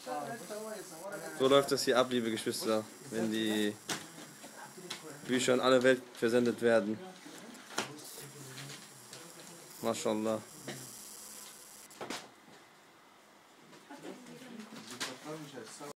So läuft das hier ab, liebe Geschwister, wenn die Bücher in alle Welt versendet werden. MashaAllah.